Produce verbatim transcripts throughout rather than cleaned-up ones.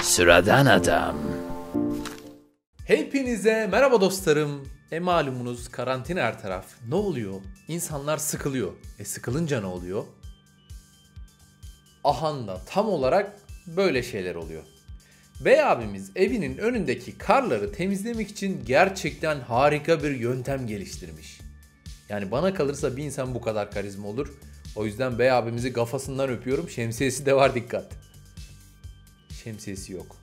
Sıradan adam. Hepinize merhaba dostlarım. E malumunuz karantina her taraf. Ne oluyor? İnsanlar sıkılıyor. E sıkılınca ne oluyor? Ahanda tam olarak böyle şeyler oluyor. Bey abimiz evinin önündeki karları temizlemek için gerçekten harika bir yöntem geliştirmiş. Yani bana kalırsa bir insan bu kadar karizma olur. O yüzden bey abimizi kafasından öpüyorum. Şemsiyesi de var, dikkat. Şemsiyesi yok.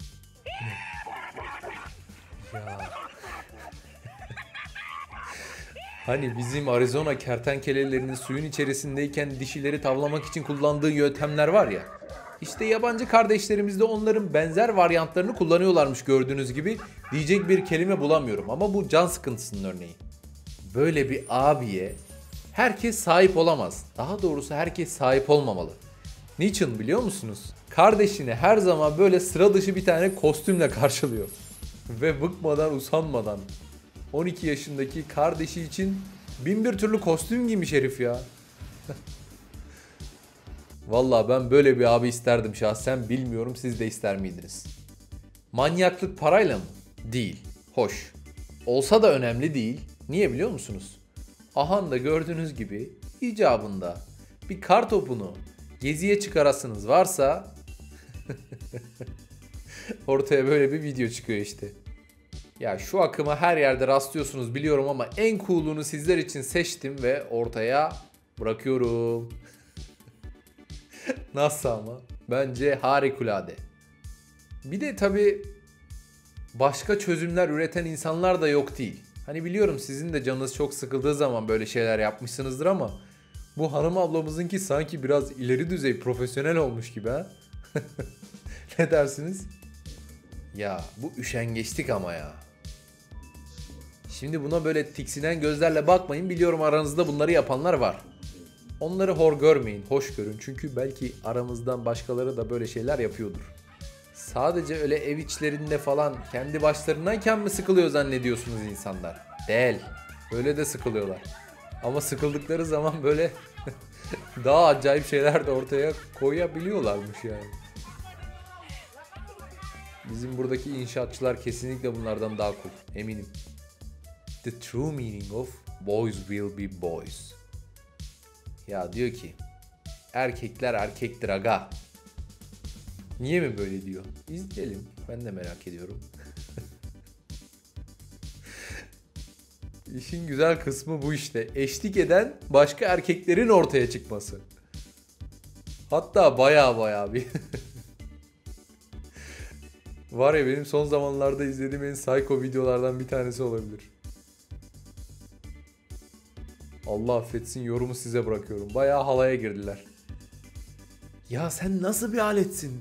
Ya. Hani bizim Arizona kertenkelelerinin suyun içerisindeyken dişileri tavlamak için kullandığı yöntemler var ya. İşte yabancı kardeşlerimiz de onların benzer varyantlarını kullanıyorlarmış gördüğünüz gibi. Diyecek bir kelime bulamıyorum ama bu can sıkıntısının örneği. Böyle bir abiye herkes sahip olamaz. Daha doğrusu herkes sahip olmamalı. Niçin biliyor musunuz? Kardeşini her zaman böyle sıra dışı bir tane kostümle karşılıyor. Ve bıkmadan usanmadan on iki yaşındaki kardeşi için bin bir türlü kostüm giymiş herif ya. Vallahi ben böyle bir abi isterdim şahsen, bilmiyorum siz de ister miydiniz? Manyaklık parayla mı? Değil. Hoş. Olsa da önemli değil. Niye biliyor musunuz? Ahanda gördüğünüz gibi icabında bir kar topunu geziye çıkarasınız varsa ortaya böyle bir video çıkıyor işte. Ya şu akıma her yerde rastlıyorsunuz biliyorum ama en cool'unu sizler için seçtim ve ortaya bırakıyorum. Nasıl ama? Bence harikulade. Bir de tabii başka çözümler üreten insanlar da yok değil. Hani biliyorum sizin de canınız çok sıkıldığı zaman böyle şeyler yapmışsınızdır ama bu hanım ablamızınki sanki biraz ileri düzey profesyonel olmuş gibi ha? Ne dersiniz? Ya bu üşengeçlik ama ya. Şimdi buna böyle tiksinen gözlerle bakmayın. Biliyorum aranızda bunları yapanlar var. Onları hor görmeyin, hoş görün. Çünkü belki aramızdan başkaları da böyle şeyler yapıyordur. Sadece öyle ev içlerinde falan kendi başlarındayken mi sıkılıyor zannediyorsunuz insanlar? Değil. Böyle de sıkılıyorlar. Ama sıkıldıkları zaman böyle daha acayip şeyler de ortaya koyabiliyorlarmış yani. Bizim buradaki inşaatçılar kesinlikle bunlardan daha cool, eminim. The true meaning of boys will be boys. Ya diyor ki erkekler erkektir aga. Niye mi böyle diyor? İzleyelim. Ben de merak ediyorum. İşin güzel kısmı bu işte. Eşlik eden başka erkeklerin ortaya çıkması. Hatta baya baya bir. Var ya, benim son zamanlarda izlediğim en psycho videolardan bir tanesi olabilir. Allah affetsin, yorumu size bırakıyorum. Bayağı halaya girdiler. Ya sen nasıl bir aletsin?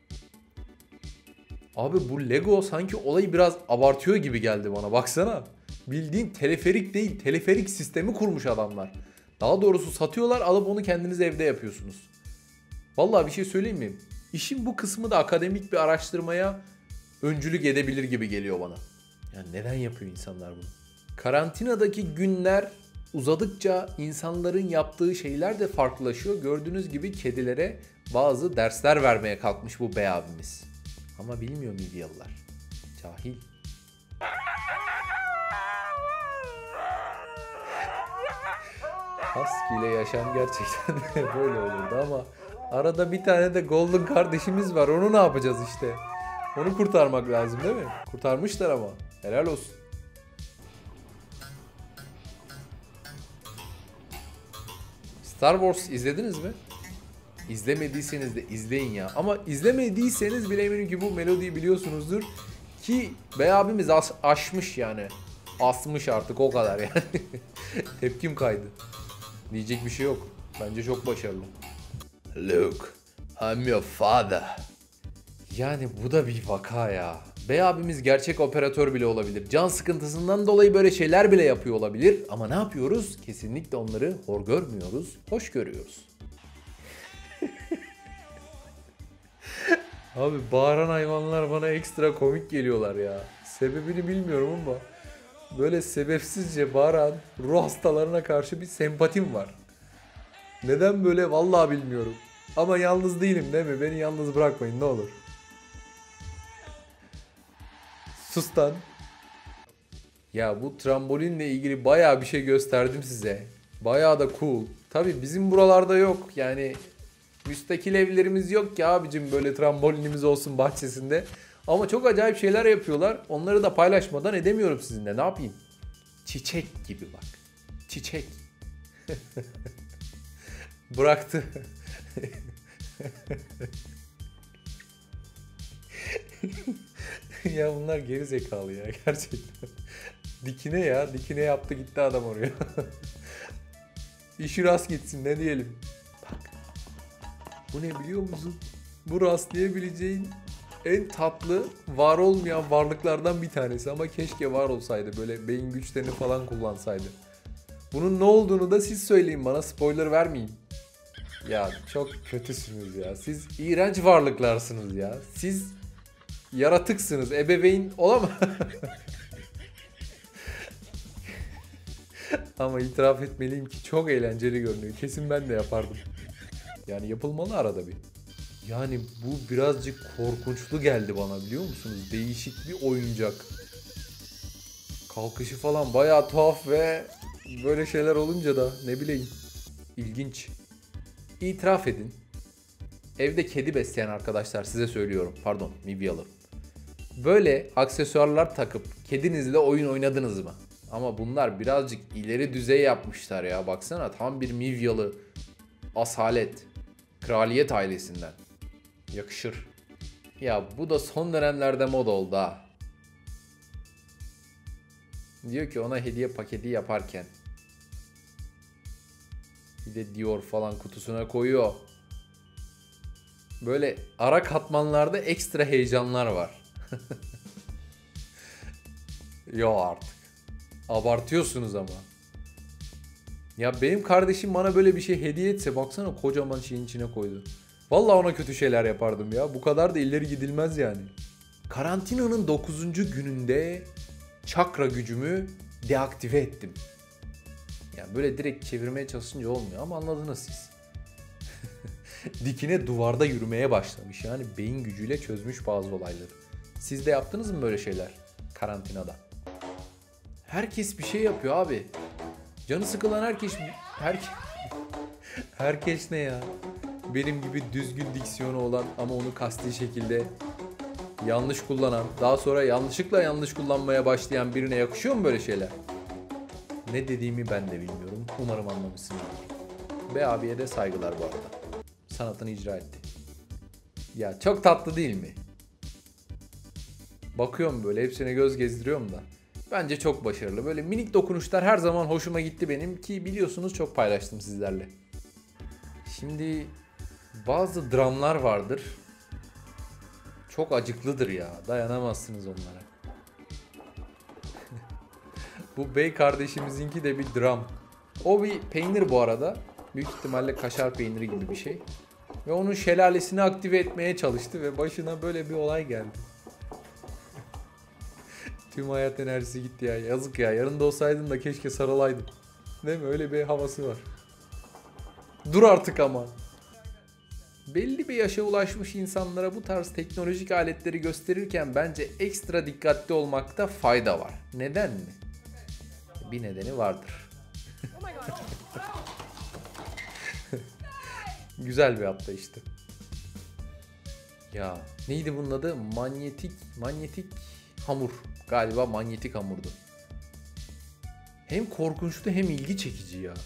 Abi bu Lego sanki olayı biraz abartıyor gibi geldi bana. Baksana. Bildiğin teleferik değil, teleferik sistemi kurmuş adamlar. Daha doğrusu satıyorlar, alıp onu kendiniz evde yapıyorsunuz. Vallahi bir şey söyleyeyim mi? İşin bu kısmı da akademik bir araştırmaya öncülük edebilir gibi geliyor bana. Yani neden yapıyor insanlar bunu? Karantinadaki günler uzadıkça insanların yaptığı şeyler de farklılaşıyor. Gördüğünüz gibi kedilere bazı dersler vermeye kalkmış bu bey abimiz. Ama bilmiyor Midyalılar. Cahil. Husky ile yaşam gerçekten böyle olurdu ama arada bir tane de Golden kardeşimiz var. Onu ne yapacağız işte? Onu kurtarmak lazım değil mi? Kurtarmışlar ama. Helal olsun. Star Wars izlediniz mi? İzlemediyseniz de izleyin ya. Ama izlemediyseniz bile eminim ki bu melodiyi biliyorsunuzdur. Ki bey abimiz as- aşmış yani. Asmış artık, o kadar yani. Tepkim kaydı. Diyecek bir şey yok. Bence çok başarılı. Luke, I'm your father. Yani bu da bir vaka ya. Bey abimiz gerçek operatör bile olabilir. Can sıkıntısından dolayı böyle şeyler bile yapıyor olabilir. Ama ne yapıyoruz? Kesinlikle onları hor görmüyoruz, hoş görüyoruz. Abi bağıran hayvanlar bana ekstra komik geliyorlar ya. Sebebini bilmiyorum ama böyle sebepsizce bağıran ruh hastalarına karşı bir sempatim var. Neden böyle vallahi bilmiyorum. Ama yalnız değilim değil mi? Beni yalnız bırakmayın ne olur. Sus lan. Ya bu trambolinle ilgili bayağı bir şey gösterdim size. Bayağı da cool. Tabii bizim buralarda yok. Yani müstakil evlerimiz yok ki abicim böyle trambolinimiz olsun bahçesinde. Ama çok acayip şeyler yapıyorlar. Onları da paylaşmadan edemiyorum sizinle. Ne yapayım? Çiçek gibi bak. Çiçek. Bıraktı. Ya bunlar geri zekalı ya gerçekten. Dikine ya. Dikine yaptı gitti adam oraya. İşi rast gitsin ne diyelim. Bak. Bu ne biliyor musun? Bu rastlayabileceğin en tatlı var olmayan varlıklardan bir tanesi. Ama keşke var olsaydı. Böyle beyin güçlerini falan kullansaydı. Bunun ne olduğunu da siz söyleyin bana. Spoiler vermeyin. Ya çok kötüsünüz ya. Siz iğrenç varlıklarsınız ya. Siz yaratıksınız. Ebeveyn olamaz. Ama itiraf etmeliyim ki çok eğlenceli görünüyor. Kesin ben de yapardım. Yani yapılmalı arada bir. Yani bu birazcık korkunçlu geldi bana biliyor musunuz? Değişik bir oyuncak. Kalkışı falan bayağı tuhaf ve böyle şeyler olunca da ne bileyim ilginç. İtiraf edin. Evde kedi besleyen arkadaşlar size söylüyorum. Pardon, Mivyalı. Böyle aksesuarlar takıp kedinizle oyun oynadınız mı? Ama bunlar birazcık ileri düzey yapmışlar ya. Baksana tam bir Mivyalı asalet. Kraliyet ailesinden. Yakışır. Ya bu da son dönemlerde moda oldu ha. Diyor ki ona hediye paketi yaparken. Bir de Dior falan kutusuna koyuyor. Böyle ara katmanlarda ekstra heyecanlar var. Yo artık. Abartıyorsunuz ama. Ya benim kardeşim bana böyle bir şey hediye etse baksana kocaman şeyin içine koydu. Vallahi ona kötü şeyler yapardım ya. Bu kadar da ileri gidilmez yani. Karantinanın dokuzuncu gününde çakra gücümü deaktive ettim. Yani böyle direkt çevirmeye çalışınca olmuyor ama anladınız siz. Dikine duvarda yürümeye başlamış. Yani beyin gücüyle çözmüş bazı olayları. Siz de yaptınız mı böyle şeyler karantinada? Herkes bir şey yapıyor abi. Canı sıkılan herkes... Herkes, herkes ne ya? Benim gibi düzgün diksiyonu olan ama onu kasti şekilde yanlış kullanan, daha sonra yanlışlıkla yanlış kullanmaya başlayan birine yakışıyor mu böyle şeyler? Ne dediğimi ben de bilmiyorum. Umarım anlamışsınızdır. Be abiye de saygılar bu arada. Sanatını icra etti. Ya çok tatlı değil mi? Bakıyorum böyle hepsine göz gezdiriyorum da. Bence çok başarılı. Böyle minik dokunuşlar her zaman hoşuma gitti benim ki biliyorsunuz çok paylaştım sizlerle. Şimdi bazı dramlar vardır. Çok acıklıdır ya. Dayanamazsınız onlara. Bu bey kardeşimizinki de bir dram. O bir peynir bu arada. Büyük ihtimalle kaşar peyniri gibi bir şey. Ve onun şelalesini aktive etmeye çalıştı ve başına böyle bir olay geldi. Tüm hayat enerjisi gitti ya. Yazık ya. Yanında olsaydın da keşke sarılaydın. Değil mi? Öyle bir havası var. Dur artık ama. Belli bir yaşa ulaşmış insanlara bu tarz teknolojik aletleri gösterirken bence ekstra dikkatli olmakta fayda var. Neden mi? Bir nedeni vardır. Güzel bir atlayıştı. Ya neydi bunun adı? Manyetik, manyetik hamur. Galiba manyetik hamurdu. Hem korkunçtu hem ilgi çekici ya.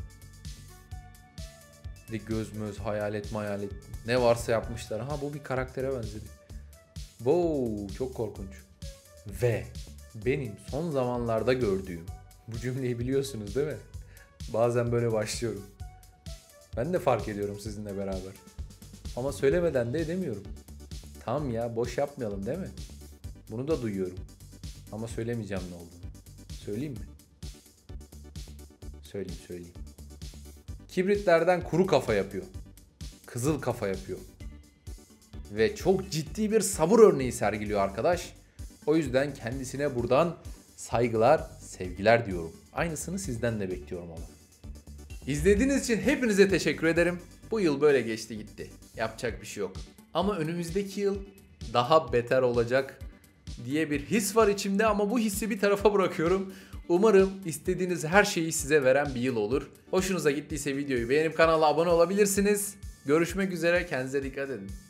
Bir de göz möz, hayalet mayalet ne varsa yapmışlar. Ha bu bir karaktere benzedi. Wow, çok korkunç. Ve benim son zamanlarda gördüğüm, bu cümleyi biliyorsunuz değil mi? Bazen böyle başlıyorum. Ben de fark ediyorum sizinle beraber. Ama söylemeden de edemiyorum. Tamam ya boş yapmayalım değil mi? Bunu da duyuyorum. Ama söylemeyeceğim ne olduğunu. Söyleyeyim mi? Söyleyeyim söyleyeyim. Kibritlerden kuru kafa yapıyor. Kızıl kafa yapıyor. Ve çok ciddi bir sabır örneği sergiliyor arkadaş. O yüzden kendisine buradan saygılar, sevgiler diyorum. Aynısını sizden de bekliyorum ama. İzlediğiniz için hepinize teşekkür ederim. Bu yıl böyle geçti gitti. Yapacak bir şey yok. Ama önümüzdeki yıl daha beter olacak. diye bir his var içimde ama bu hissi bir tarafa bırakıyorum. Umarım istediğiniz her şeyi size veren bir yıl olur. Hoşunuza gittiyse videoyu beğenip kanala abone olabilirsiniz. Görüşmek üzere, kendinize dikkat edin.